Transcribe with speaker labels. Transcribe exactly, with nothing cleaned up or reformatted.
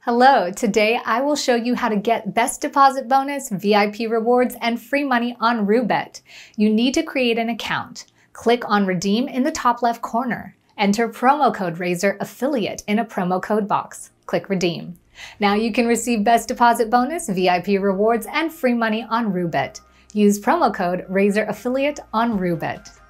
Speaker 1: Hello, today I will show you how to get best deposit bonus, V I P rewards, and free money on Roobet. You need to create an account. Click on Redeem in the top left corner. Enter promo code Razor Affiliate in a promo code box. Click Redeem. Now you can receive best deposit bonus, V I P rewards, and free money on Roobet. Use promo code Razor Affiliate on Roobet.